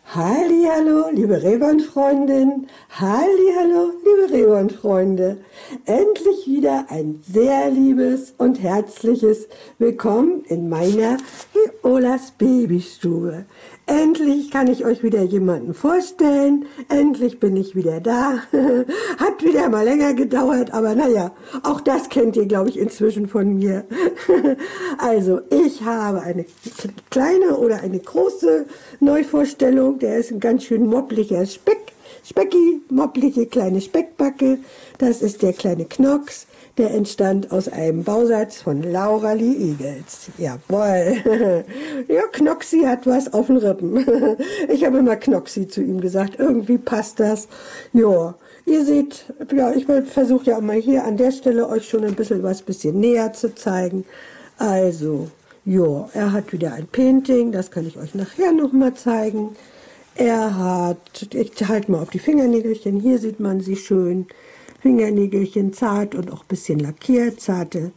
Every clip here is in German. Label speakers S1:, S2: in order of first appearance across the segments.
S1: Hallihallo, liebe Rehbandfreundin, Hallihallo, liebe Rehbandfreunde. Endlich wieder ein sehr liebes und herzliches Willkommen in meiner Violas Babystube. Endlich kann ich euch wieder jemanden vorstellen. Endlich bin ich wieder da. Hat wieder mal länger gedauert, aber naja, auch das kennt ihr, glaube ich, inzwischen von mir. Also, ich habe eine kleine oder eine große Neuvorstellung. Der ist ein ganz schön moppliger Specki, mopplige kleine Speckbacke. Das ist der kleine Knox. Der entstand aus einem Bausatz von Laura Lee Eagles. Jawohl. Ja, Knoxi hat was auf den Rippen. Ich habe immer Knoxi zu ihm gesagt. Irgendwie passt das. Ja, ihr seht, ja, ich versuche ja auch mal hier an der Stelle euch schon ein bisschen näher zu zeigen. Also, ja, er hat wieder ein Painting. Das kann ich euch nachher nochmal zeigen. Er hat, ich halte mal auf die Fingernägelchen. Hier sieht man sie schön. Fingernägelchen zart und auch ein bisschen lackiert, zartes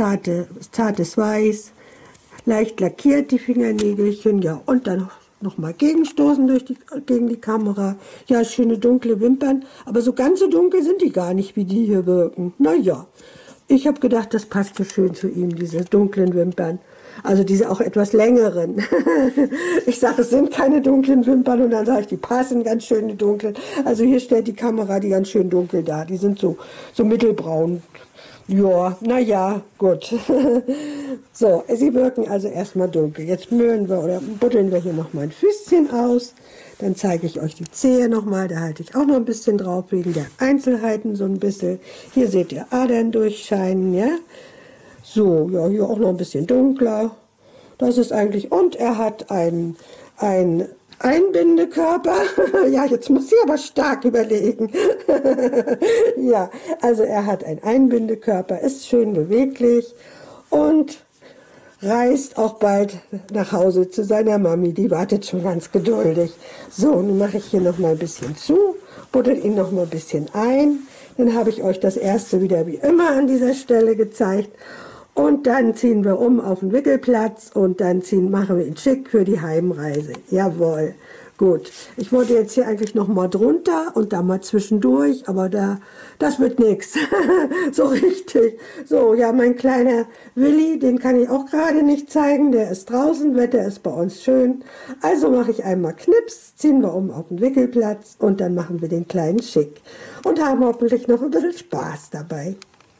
S1: Weiß, leicht lackiert die Fingernägelchen, ja, und dann noch mal gegenstoßen gegen die Kamera. Ja, schöne dunkle Wimpern, aber so ganz so dunkel sind die gar nicht, wie die hier wirken. Naja, ich habe gedacht, das passt so schön zu ihm, diese dunklen Wimpern. Also diese auch etwas längeren. Ich sage, es sind keine dunklen Wimpern und dann sage ich, die passen ganz schön die dunklen. Also hier stellt die Kamera die ganz schön dunkel da. Die sind so mittelbraun. Ja, naja, gut. So, sie wirken also erstmal dunkel. Jetzt möhren wir oder buddeln wir hier nochmal ein Füßchen aus. Dann zeige ich euch die Zehe nochmal. Da halte ich auch noch ein bisschen drauf, wegen der Einzelheiten so ein bisschen. Hier seht ihr Adern durchscheinen, ja. So, ja, hier auch noch ein bisschen dunkler. Das ist eigentlich, und er hat einen Einbindekörper. Ja, jetzt muss ich aber stark überlegen. Ja, also er hat einen Einbindekörper, ist schön beweglich und reist auch bald nach Hause zu seiner Mami. Die wartet schon ganz geduldig. So, nun mache ich hier noch mal ein bisschen zu, buddel ihn noch mal ein bisschen ein. Dann habe ich euch das erste wieder wie immer an dieser Stelle gezeigt. Und dann ziehen wir um auf den Wickelplatz und dann machen wir ihn schick für die Heimreise. Jawohl. Gut. Ich wollte jetzt hier eigentlich noch mal drunter und da mal zwischendurch, aber das wird nichts. So richtig. So, ja, mein kleiner Willi, den kann ich auch gerade nicht zeigen. Der ist draußen, Wetter ist bei uns schön. Also mache ich einmal Knips, ziehen wir um auf den Wickelplatz und dann machen wir den kleinen schick. Und haben hoffentlich noch ein bisschen Spaß dabei.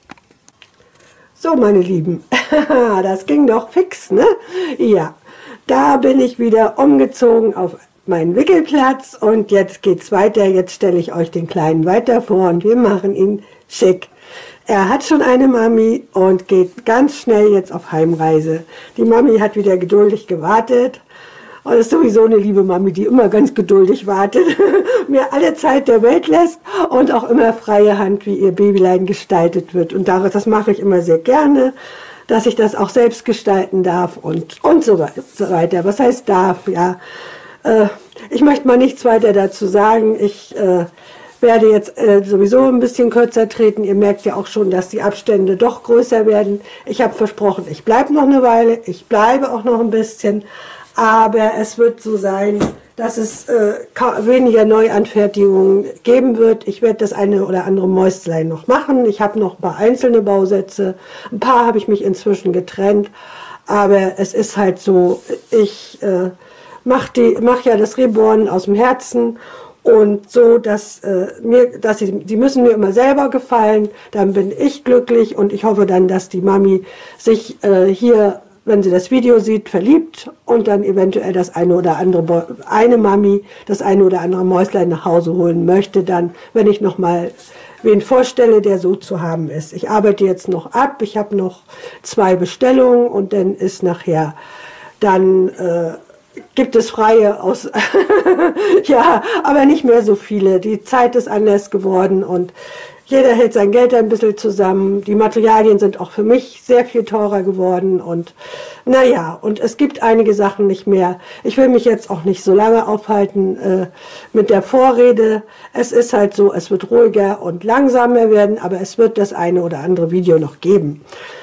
S1: So, meine Lieben, das ging doch fix, ne? Ja, da bin ich wieder umgezogen auf meinen Wickelplatz und jetzt geht's weiter. Jetzt stelle ich euch den Kleinen weiter vor und wir machen ihn schick. Er hat schon eine Mami und geht ganz schnell jetzt auf Heimreise. Die Mami hat wieder geduldig gewartet. Und das ist sowieso eine liebe Mami, die immer ganz geduldig wartet, mir alle Zeit der Welt lässt und auch immer freie Hand, wie ihr Babylein gestaltet wird. Und das mache ich immer sehr gerne, dass ich das auch selbst gestalten darf und so weiter. Was heißt darf? Ja, ich möchte mal nichts weiter dazu sagen. Ich werde jetzt sowieso ein bisschen kürzer treten. Ihr merkt ja auch schon, dass die Abstände doch größer werden. Ich habe versprochen, ich bleibe noch eine Weile. Ich bleibe auch noch ein bisschen. Aber es wird so sein, dass es weniger Neuanfertigungen geben wird. Ich werde das eine oder andere Mäuslein noch machen. Ich habe noch ein paar einzelne Bausätze. Ein paar habe ich mich inzwischen getrennt. Aber es ist halt so, ich mach ja das Reborn aus dem Herzen. Und so, die müssen mir immer selber gefallen. Dann bin ich glücklich und ich hoffe dann, dass die Mami sich hier, wenn sie das Video sieht, verliebt und dann eventuell eine Mami das eine oder andere Mäuslein nach Hause holen möchte, dann, wenn ich nochmal wen vorstelle, der so zu haben ist. Ich arbeite jetzt noch ab, ich habe noch 2 Bestellungen und dann ist nachher, dann gibt es freie aus, ja, aber nicht mehr so viele. Die Zeit ist anders geworden und jeder hält sein Geld ein bisschen zusammen. Die Materialien sind auch für mich sehr viel teurer geworden und naja, und es gibt einige Sachen nicht mehr. Ich will mich jetzt auch nicht so lange aufhalten mit der Vorrede. Es ist halt so, es wird ruhiger und langsamer werden, aber es wird das eine oder andere Video noch geben.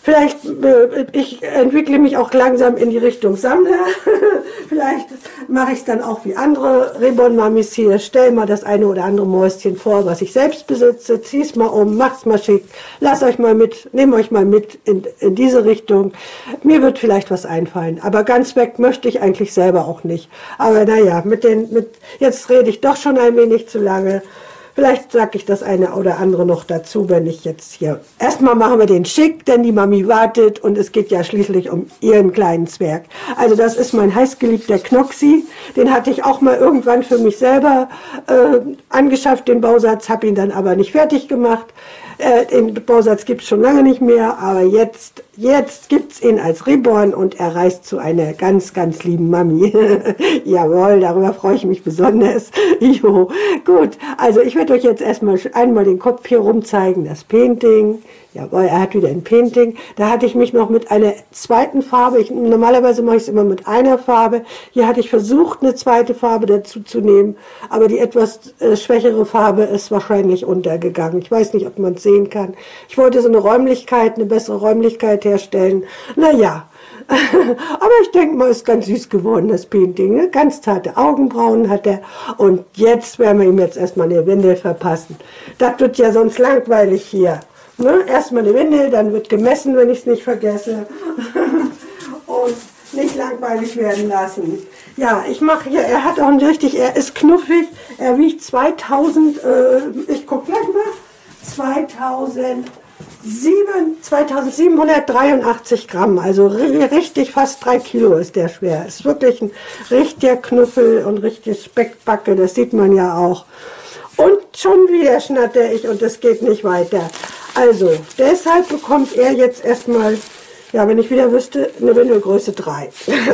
S1: Vielleicht, ich entwickle mich auch langsam in die Richtung Sammler. Vielleicht mache ich es dann auch wie andere Reborn-Mamis hier. Stell mal das eine oder andere Mäuschen vor, was ich selbst besitze. Zieh's mal um, macht's mal schick. Lasst euch mal mit, nehmt euch mal mit in diese Richtung. Mir wird vielleicht was einfallen. Aber ganz weg möchte ich eigentlich selber auch nicht. Aber naja, jetzt rede ich doch schon ein wenig zu lange. Vielleicht sage ich das eine oder andere noch dazu, wenn ich jetzt hier... Erstmal machen wir den schick, denn die Mami wartet und es geht ja schließlich um ihren kleinen Zwerg. Also das ist mein heißgeliebter Knoxi. Den hatte ich auch mal irgendwann für mich selber angeschafft, den Bausatz, habe ihn dann aber nicht fertig gemacht. Den Bausatz gibt es schon lange nicht mehr, aber jetzt gibt es ihn als Reborn und er reist zu einer ganz, ganz lieben Mami. Jawohl, darüber freue ich mich besonders. Jo, gut, also ich werde euch jetzt erstmal einmal den Kopf hier rum zeigen, das Painting. Jawohl, er hat wieder ein Painting. Da hatte ich mich noch mit einer zweiten Farbe, normalerweise mache ich es immer mit einer Farbe. Hier hatte ich versucht, eine zweite Farbe dazu zu nehmen, aber die etwas schwächere Farbe ist wahrscheinlich untergegangen. Ich weiß nicht, ob man es sehen kann. Ich wollte so eine Räumlichkeit, eine bessere Räumlichkeit herstellen. Naja, aber ich denke mal, ist ganz süß geworden, das Painting. Ne? Ganz zarte Augenbrauen hat er. Und jetzt werden wir ihm jetzt erstmal eine Windel verpassen. Das wird ja sonst langweilig hier. Ne? Erstmal eine Windel, dann wird gemessen, wenn ich es nicht vergesse. Und nicht langweilig werden lassen. Ja, ich mache hier, er hat auch ein richtig, er ist knuffig, er wiegt ich gucke gleich mal, 2783 Gramm, also richtig fast 3 Kilo ist der schwer. Ist wirklich ein richtiger Knuffel und richtig Speckbacke, das sieht man ja auch. Und schon wieder schnatter ich und es geht nicht weiter. Also, deshalb bekommt er jetzt erstmal, ja, wenn ich wieder wüsste, eine Windelgröße 3.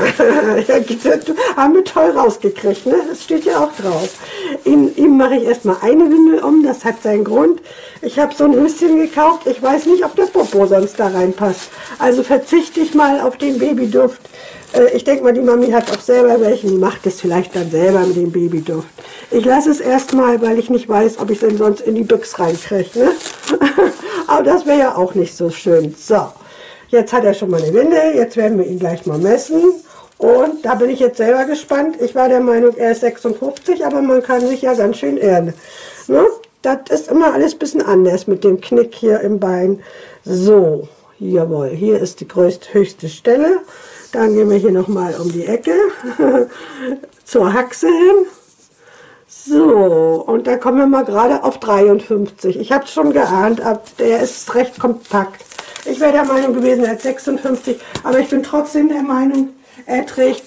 S1: Haben wir toll rausgekriegt, ne? Das steht ja auch drauf. Ihm mache ich erstmal eine Windel um, das hat seinen Grund. Ich habe so ein Höschen gekauft, ich weiß nicht, ob das Popo sonst da reinpasst. Also verzichte ich mal auf den Babyduft. Ich denke mal, die Mami hat auch selber welchen, die macht es vielleicht dann selber mit dem Babyduft. Ich lasse es erstmal, weil ich nicht weiß, ob ich es denn sonst in die Büchse reinkriege, ne? Aber das wäre ja auch nicht so schön. So, jetzt hat er schon mal eine Windel, jetzt werden wir ihn gleich mal messen. Und da bin ich jetzt selber gespannt. Ich war der Meinung, er ist 56, aber man kann sich ja ganz schön irren. Ne? Das ist immer alles ein bisschen anders mit dem Knick hier im Bein. So, jawohl, hier ist die höchste Stelle. Dann gehen wir hier nochmal um die Ecke zur Haxe hin. So, und da kommen wir mal gerade auf 53. Ich habe es schon geahnt, aber der ist recht kompakt. Ich wäre der Meinung gewesen, er hat 56, aber ich bin trotzdem der Meinung, er trägt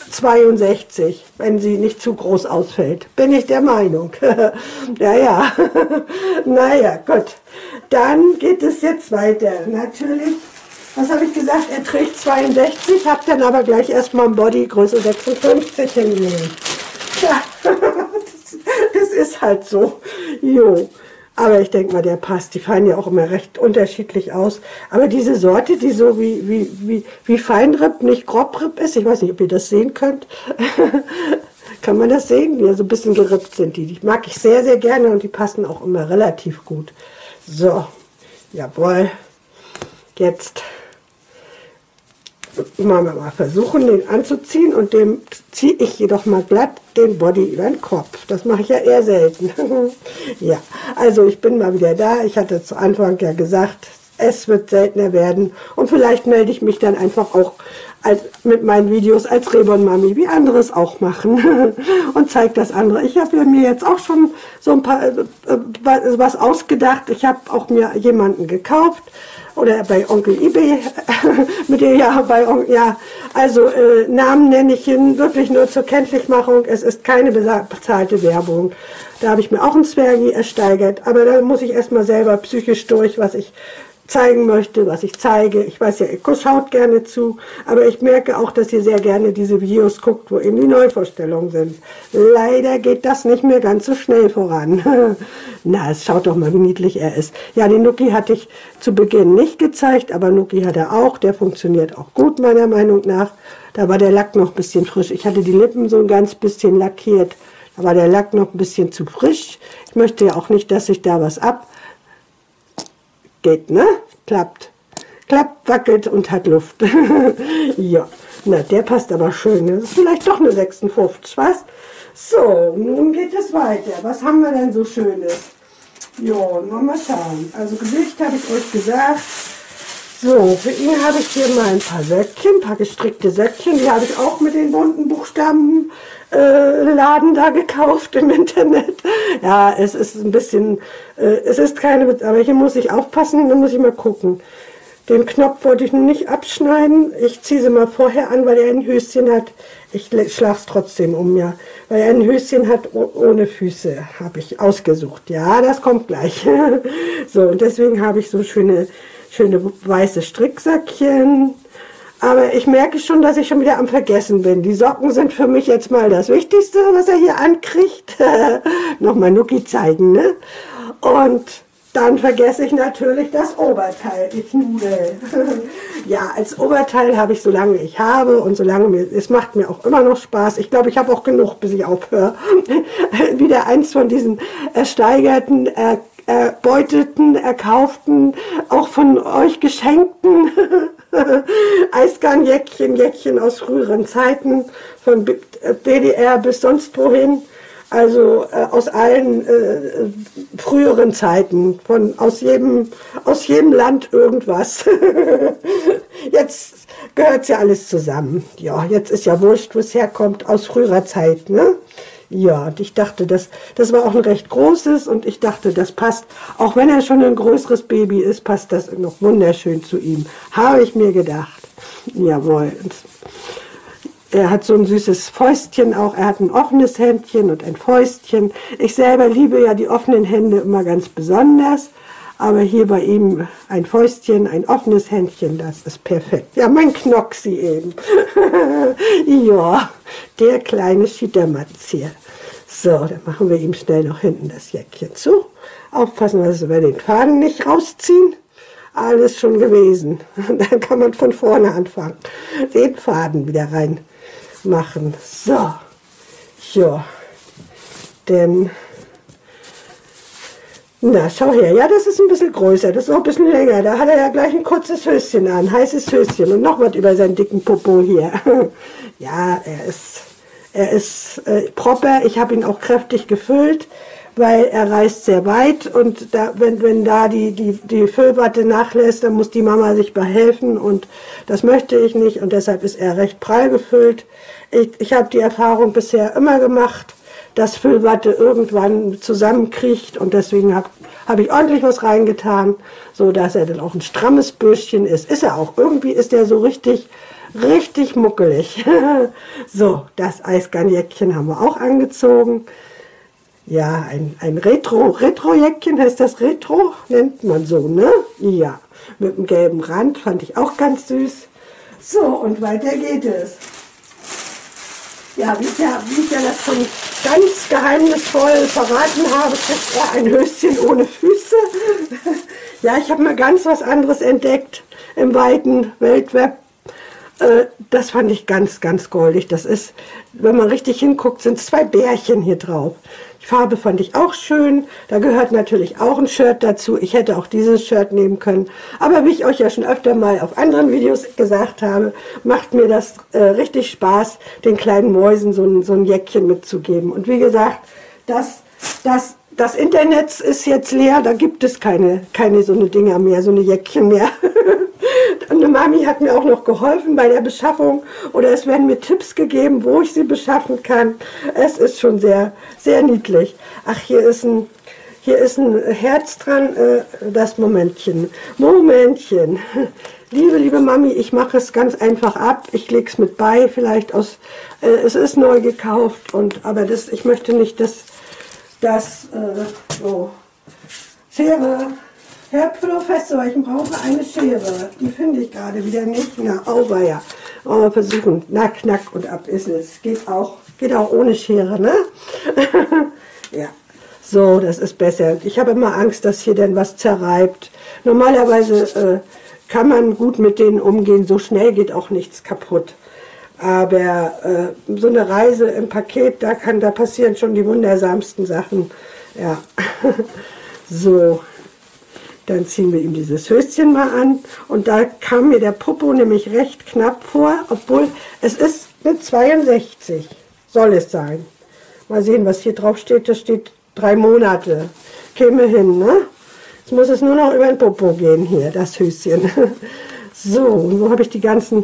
S1: 62, wenn sie nicht zu groß ausfällt. Bin ich der Meinung. Ja. Naja, gut. Dann geht es jetzt weiter. Natürlich, was habe ich gesagt? Er trägt 62, habe dann aber gleich erstmal ein Body Größe 56 hingelegt. Ja, das ist halt so. Jo. Aber ich denke mal, der passt. Die fallen ja auch immer recht unterschiedlich aus. Aber diese Sorte, die so wie Feinripp, nicht Grobripp ist, ich weiß nicht, ob ihr das sehen könnt. Kann man das sehen? Ja, so ein bisschen gerippt sind die. Die mag ich sehr, sehr gerne und die passen auch immer relativ gut. So, jawohl. Jetzt machen wir mal versuchen, den anzuziehen und dem ziehe ich jedoch mal glatt den Body über den Kopf. Das mache ich ja eher selten. Ja, also ich bin mal wieder da. Ich hatte zu Anfang ja gesagt, es wird seltener werden und vielleicht melde ich mich dann einfach auch mit meinen Videos als Reborn-Mami, wie andere es auch machen und zeige das andere. Ich habe mir jetzt auch schon so ein paar was ausgedacht. Ich habe auch mir jemanden gekauft oder bei Onkel eBay, mit dem also Namen nenne ich ihn wirklich nur zur Kenntlichmachung. Es ist keine bezahlte Werbung. Da habe ich mir auch einen Zwergi ersteigert, aber da muss ich erstmal selber psychisch durch, was ich zeigen möchte, was ich zeige. Ich weiß ja, ihr schaut gerne zu, aber ich merke auch, dass ihr sehr gerne diese Videos guckt, wo eben die Neuvorstellungen sind. Leider geht das nicht mehr ganz so schnell voran. Na, schaut doch mal, wie niedlich er ist. Ja, den Nuki hatte ich zu Beginn nicht gezeigt, aber Nuki hat er auch. Der funktioniert auch gut, meiner Meinung nach. Da war der Lack noch ein bisschen frisch. Ich hatte die Lippen so ein ganz bisschen lackiert. Da war der Lack noch ein bisschen zu frisch. Ich möchte ja auch nicht, dass sich da was geht, ne? Klappt. klappt, wackelt und hat Luft. Ja, na, der passt aber schön. Das ist vielleicht doch eine 56, was? So, nun geht es weiter. Was haben wir denn so Schönes? Jo, mal schauen. Also Gewicht habe ich euch gesagt. So, für ihn habe ich hier mal ein paar Söckchen, ein paar gestrickte Söckchen. Die habe ich auch mit den bunten Buchstaben Laden da gekauft im Internet. Ja, es ist ein bisschen, es ist keine, aber hier muss ich aufpassen, da muss ich mal gucken. Den Knopf wollte ich nun nicht abschneiden. Ich ziehe sie mal vorher an, weil er ein Höschen hat. Ich schlage es trotzdem um, ja. Weil er ein Höschen hat ohne Füße, habe ich ausgesucht. Ja, das kommt gleich. So, und deswegen habe ich so schöne weiße Stricksäckchen. Aber ich merke schon, dass ich schon wieder am Vergessen bin. Die Socken sind für mich jetzt mal das Wichtigste, was er hier ankriegt. Nochmal Nuki zeigen, ne? Und dann vergesse ich natürlich das Oberteil, die Knudel. Ja, als Oberteil habe ich, solange ich habe und solange es macht mir auch immer noch Spaß. Ich glaube, ich habe auch genug, bis ich aufhöre. Wieder eins von diesen ersteigerten, erbeuteten, erkauften, auch von euch geschenkten Eisgarnjäckchen aus früheren Zeiten, von DDR bis sonst wohin. Also aus allen früheren Zeiten, aus jedem Land irgendwas. Jetzt gehört ja alles zusammen. Ja, jetzt ist ja wurscht, wo es herkommt, aus früherer Zeit, ne? Ja, und ich dachte, das war auch ein recht großes und ich dachte, das passt, auch wenn er schon ein größeres Baby ist, passt das noch wunderschön zu ihm. Habe ich mir gedacht. Jawohl. Er hat so ein süßes Fäustchen auch, er hat ein offenes Händchen und ein Fäustchen. Ich selber liebe ja die offenen Hände immer ganz besonders, aber hier bei ihm ein Fäustchen, ein offenes Händchen, das ist perfekt. Ja, mein Knoxi eben. Ja, der kleine Schiedermatz hier. So, dann machen wir ihm schnell noch hinten das Jäckchen zu. Aufpassen, dass wir den Faden nicht rausziehen. Alles schon gewesen. Dann kann man von vorne anfangen. Den Faden wieder rein machen. So, ja, denn, na, schau her, ja, das ist ein bisschen größer, das ist auch ein bisschen länger, da hat er ja gleich ein kurzes Höschen an, heißes Höschen und noch was über seinen dicken Popo hier. Ja, er ist proper, ich habe ihn auch kräftig gefüllt, weil er reist sehr weit und da, wenn da die Füllwatte nachlässt, dann muss die Mama sich behelfen und das möchte ich nicht und deshalb ist er recht prall gefüllt. Ich habe die Erfahrung bisher immer gemacht, dass Füllwatte irgendwann zusammenkriecht und deswegen hab ich ordentlich was reingetan, so dass er dann auch ein strammes Bürstchen ist. Ist er auch. Irgendwie ist er so richtig muckelig. So, das Eisgarnjäckchen haben wir auch angezogen. Ja, ein Retro-Jäckchen, heißt das Retro? Nennt man so, ne? Ja, mit einem gelben Rand, fand ich auch ganz süß. So, und weiter geht es. Ja, wie ich ja das schon ganz geheimnisvoll verraten habe, kriegt er ein Höschen ohne Füße. Ja, ich habe mal ganz was anderes entdeckt im weiten Weltweb. Das fand ich ganz goldig. Das ist, wenn man richtig hinguckt, sind 2 Bärchen hier drauf. Die Farbe fand ich auch schön. Da gehört natürlich auch ein Shirt dazu. Ich hätte auch dieses Shirt nehmen können. Aber wie ich euch ja schon öfter mal auf anderen Videos gesagt habe, macht mir das richtig Spaß, den kleinen Mäusen so ein Jäckchen mitzugeben. Und wie gesagt, das Internet ist jetzt leer. Da gibt es keine so eine Dinger mehr, so eine Jäckchen mehr. Und eine Mami hat mir auch noch geholfen bei der Beschaffung oder es werden mir Tipps gegeben, wo ich sie beschaffen kann. Es ist schon sehr niedlich. Ach, hier ist ein Herz dran, das Momentchen. Liebe Mami, ich mache es ganz einfach ab. Ich lege es mit bei, vielleicht aus, es ist neu gekauft, aber ich möchte nicht, dass so, Schere. Herr Professor, ich brauche eine Schere. Die finde ich gerade wieder nicht. Na, auweia. Oh, versuchen. Na, knack und ab ist es. Geht auch ohne Schere, ne? Ja. So, das ist besser. Ich habe immer Angst, dass hier denn was zerreibt. Normalerweise kann man gut mit denen umgehen. So schnell geht auch nichts kaputt. Aber so eine Reise im Paket, da passieren schon die wundersamsten Sachen. Ja. So. Dann ziehen wir ihm dieses Höschen mal an. Und da kam mir der Popo nämlich recht knapp vor, obwohl es ist eine 62, soll es sein. Mal sehen, was hier drauf steht. Da steht 3 Monate. Käme hin, ne? Jetzt muss es nur noch über den Popo gehen hier, das Höschen. So, und wo habe ich die ganzen,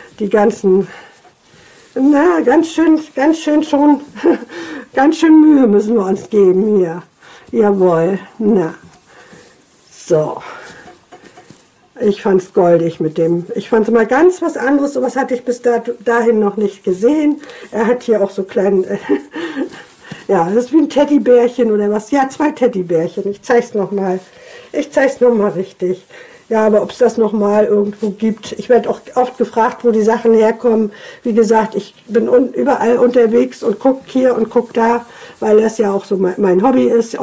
S1: na, ganz schön schon, ganz schön Mühe müssen wir uns geben hier. Jawohl, na. So. Ich fand es goldig mit dem. Ich fand es mal ganz was anderes, sowas hatte ich bis dahin noch nicht gesehen. Er hat hier auch so kleinen, ja, das ist wie ein Teddybärchen oder was. Ja, 2 Teddybärchen. Ich zeig's nochmal. Ich zeig's nochmal richtig. Ja, aber ob es das nochmal irgendwo gibt. Ich werde auch oft gefragt, wo die Sachen herkommen. Wie gesagt, ich bin überall unterwegs und gucke hier und gucke da, weil das ja auch so mein Hobby ist,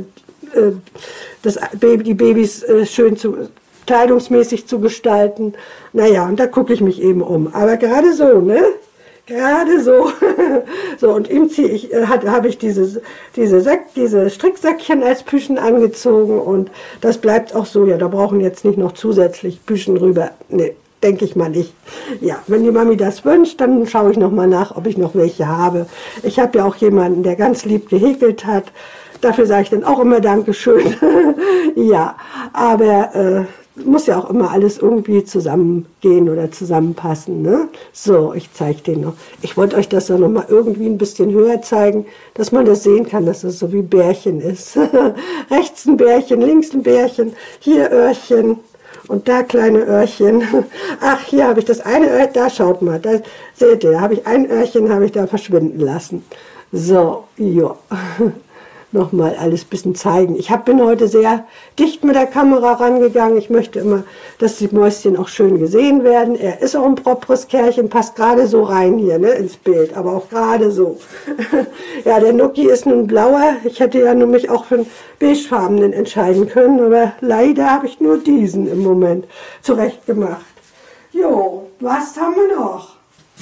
S1: die Babys schön kleidungsmäßig zu gestalten. Naja, und da gucke ich mich eben um. Aber gerade so, ne? Gerade so. So, und ihm habe ich diese Stricksäckchen als Püschen angezogen und das bleibt auch so. Ja, da brauchen jetzt nicht noch zusätzlich Püschen rüber. Ne, denke ich mal nicht. Ja, wenn die Mami das wünscht, dann schaue ich noch mal nach, ob ich noch welche habe. Ich habe ja auch jemanden, der ganz lieb gehäkelt hat. Dafür sage ich dann auch immer Dankeschön. Ja, aber muss ja auch immer alles irgendwie zusammengehen oder zusammenpassen, ne? So, ich zeige den noch. Ich wollte euch das ja noch mal irgendwie ein bisschen höher zeigen, dass man das sehen kann, dass es so wie Bärchen ist. Rechts ein Bärchen, links ein Bärchen, hier Öhrchen und da kleine Öhrchen. Ach, hier habe ich das eine Öhrchen, da schaut mal, da seht ihr, da habe ich ein Öhrchen, habe ich da verschwinden lassen. So, ja. Nochmal alles ein bisschen zeigen. Ich bin heute sehr dicht mit der Kamera rangegangen. Ich möchte immer, dass die Mäuschen auch schön gesehen werden. Er ist auch ein properes Kerlchen, passt gerade so rein hier, ne, ins Bild, aber auch gerade so. Ja, der Nuki ist nun blauer. Ich hätte ja nur mich auch für einen beigefarbenen entscheiden können, aber leider habe ich nur diesen im Moment zurecht gemacht. Jo, was haben wir noch?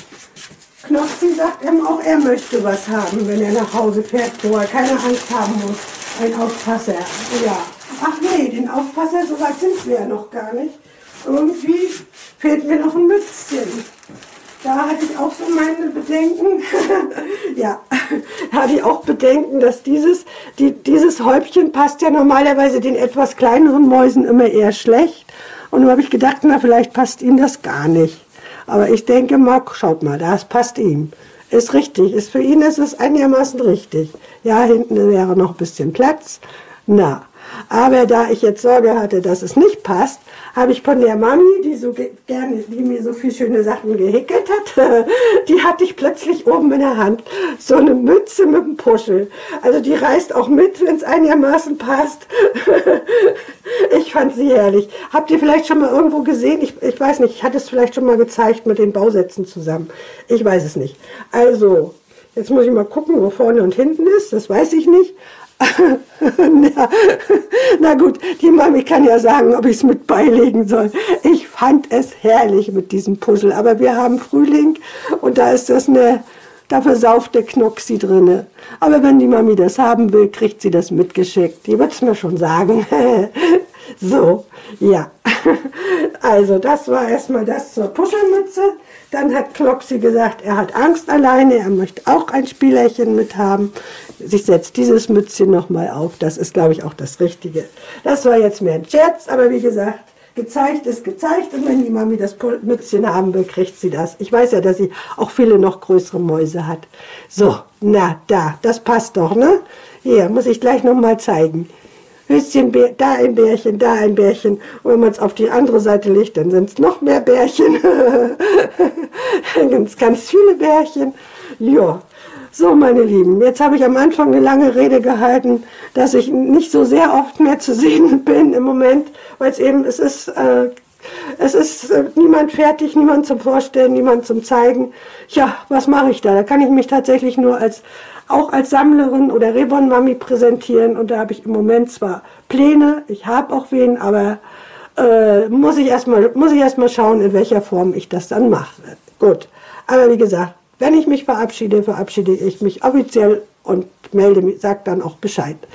S1: Knossi sagt ihm auch, er möchte was haben, wenn er nach Hause fährt, wo er keine Angst haben muss. Ein Aufpasser, ja. Ach nee, den Aufpasser, so weit sind wir ja noch gar nicht. Irgendwie fehlt mir noch ein Mützchen. Da hatte ich auch so meine Bedenken. Ja, da hatte ich auch Bedenken, dass dieses Häubchen passt ja normalerweise den etwas kleineren Mäusen immer eher schlecht. Und nun habe ich gedacht, na, vielleicht passt ihnen das gar nicht. Aber ich denke mal, schaut mal, das passt ihm. Ist richtig, für ihn ist es einigermaßen richtig. Ja, hinten wäre noch ein bisschen Platz. Na, aber da ich jetzt Sorge hatte, dass es nicht passt, habe ich von der Mami, die mir so viele schöne Sachen gehäkelt hat, die hatte ich plötzlich oben in der Hand. So eine Mütze mit einem Puschel. Also die reißt auch mit, wenn es einigermaßen passt. Ich fand sie herrlich. Habt ihr vielleicht schon mal irgendwo gesehen? Ich weiß nicht, ich hatte es vielleicht schon mal gezeigt mit den Bausätzen zusammen. Ich weiß es nicht. Also, jetzt muss ich mal gucken, wo vorne und hinten ist. Das weiß ich nicht. Na gut, die Mami kann ja sagen, ob ich es mit beilegen soll. Ich fand es herrlich mit diesem Puzzle, aber wir haben Frühling und da ist da versauft der Knoxi drinne. Aber wenn die Mami das haben will, kriegt sie das mitgeschickt. Die wird es mir schon sagen. So, ja. Also das war erstmal das zur Puschelmütze. Dann hat Knoxi gesagt, er hat Angst alleine, er möchte auch ein Spielerchen mit haben. Ich setze dieses Mützchen nochmal auf, das ist, glaube ich, auch das Richtige. Das war jetzt mehr ein Scherz, aber wie gesagt, gezeigt ist gezeigt und wenn die Mami das Mützchen haben will, kriegt sie das. Ich weiß ja, dass sie auch viele noch größere Mäuse hat. So, na, das passt doch, ne? Hier, muss ich gleich nochmal zeigen. Höschen, da ein Bärchen, da ein Bärchen. Und wenn man es auf die andere Seite legt, dann sind es noch mehr Bärchen. Ganz viele Bärchen. Ja, so meine Lieben, jetzt habe ich am Anfang eine lange Rede gehalten, dass ich nicht so sehr oft mehr zu sehen bin im Moment, weil es ist niemand fertig, niemand zum Vorstellen, niemand zum Zeigen. Ja, was mache ich da? Da kann ich mich tatsächlich nur auch als Sammlerin oder Reborn-Mami präsentieren und da habe ich im Moment zwar Pläne, ich habe auch wen, aber muss ich erst mal schauen, in welcher Form ich das dann mache. Gut, aber wie gesagt, wenn ich mich verabschiede, verabschiede ich mich offiziell und sage dann auch Bescheid.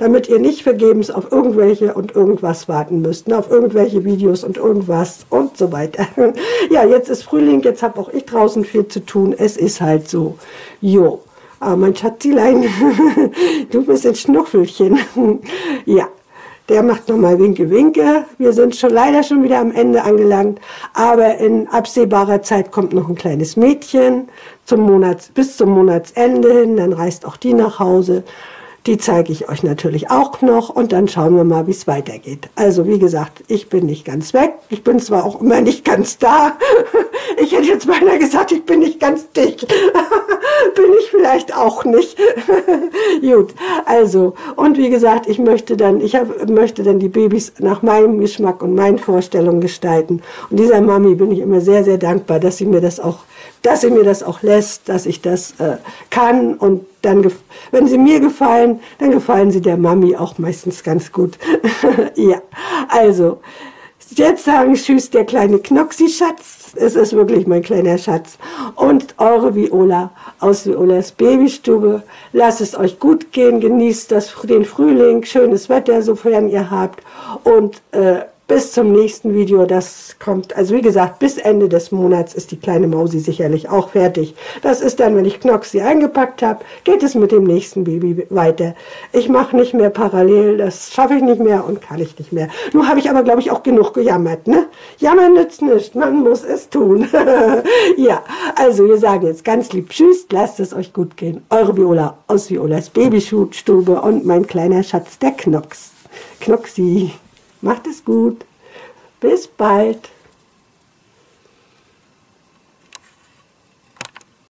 S1: damit ihr nicht vergebens auf irgendwelche und irgendwas warten müsst, ne? Auf irgendwelche Videos und irgendwas und so weiter. Ja, jetzt ist Frühling, jetzt habe auch ich draußen viel zu tun, es ist halt so. Jo, aber mein Schatzilein, du bist ein Schnuffelchen. Ja. Der macht nochmal Winke, Winke. Wir sind schon leider schon wieder am Ende angelangt, aber in absehbarer Zeit kommt noch ein kleines Mädchen bis zum Monatsende hin, dann reist auch die nach Hause. Die zeige ich euch natürlich auch noch und dann schauen wir mal, wie es weitergeht. Also wie gesagt, ich bin nicht ganz weg. Ich bin zwar auch immer nicht ganz da. Ich hätte jetzt beinahe gesagt, ich bin nicht ganz dicht. Bin ich vielleicht auch nicht. Gut, also und wie gesagt, ich möchte dann die Babys nach meinem Geschmack und meinen Vorstellungen gestalten. Und dieser Mami bin ich immer sehr, sehr dankbar, dass sie mir das auch lässt, dass ich das kann und dann, wenn sie mir gefallen, dann gefallen sie der Mami auch meistens ganz gut. Ja, also, jetzt sagen Tschüss, der kleine Knoxi-Schatz. Es ist wirklich mein kleiner Schatz. Und eure Viola aus Violas Babystube. Lasst es euch gut gehen, genießt den Frühling, schönes Wetter, sofern ihr habt. Und bis zum nächsten Video, das kommt, also wie gesagt, bis Ende des Monats ist die kleine Mausi sicherlich auch fertig. Das ist dann, wenn ich Knoxi eingepackt habe, geht es mit dem nächsten Baby weiter. Ich mache nicht mehr parallel, das schaffe ich nicht mehr und kann ich nicht mehr. Nun habe ich aber, glaube ich, auch genug gejammert, ne? Jammern nützt nichts, man muss es tun. Ja, also wir sagen jetzt ganz lieb Tschüss, lasst es euch gut gehen. Eure Viola aus Violas Babystube und mein kleiner Schatz, der Knoxi. Macht es gut. Bis bald.